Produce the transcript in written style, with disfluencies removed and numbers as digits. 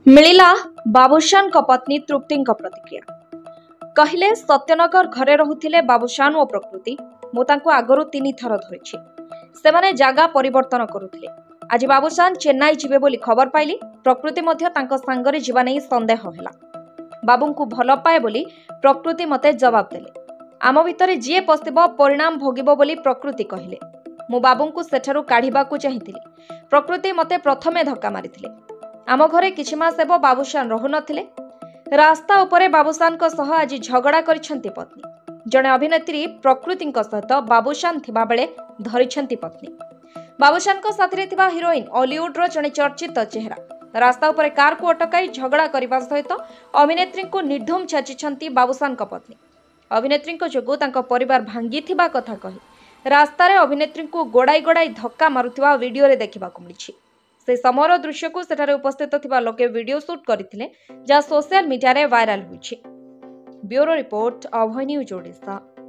मिलिला बाबूशान पत्नी तृप्ति प्रतिक्रिया कहले सत्यनगर घरे रहुथिले बाबूशान और प्रकृति मु तांको आगरु 3 थर धरिछि सेमाने जागा परिवर्तन करुथिले। आज बाबूशान चेन्नई जिबे बोली खबर पाइली। प्रकृति मध्य तांको सांगरे जीवा नै संदेह हैला। बाबूंकु भल पाए बोली प्रकृति मते जवाब देले। आम भितरे जीए पसिबो परिणाम भोगिबो बोली प्रकृति कहले। मु बाबूंकु सेठारु काढिबाकु चाहिथिली। प्रकृति मते प्रथमे धक्का मारिथिले। आम घरे किछि मास हेबो बाबूशान रहु नथिले। रास्ता उपरे बाबूशान को सह आज झगड़ा करिसेंती पत्नी। जणे अभिनेत्री प्रकृति सहित बाबूशान थिबा बेले धरिसेंती पत्नी। बाबूशान को साथरे थिबा हिरोइन हॉलीवुड रो जणे चर्चित चेहरा रास्ता उपरे कार को अटकाई झगड़ा करबा सहित अभिनेत्री को निर्धूम छाचिसेंती बाबूशान को पत्नी। अभिनेत्री को जोगु तांको परिवार भांगी थिबा कथा कहि रास्ता रे अभिनेत्री को गोड़ाई गोड़ाई धक्का मारुथिबा वीडियो रे देखिबाकु मिलिछि। से समर दृश्य को सेठारे उपस्थित थिबा लोके वीडियो शूट करथिले जा सोशल मीडिया रे वायरल होइछि। Bureau report Abhay news Odisha.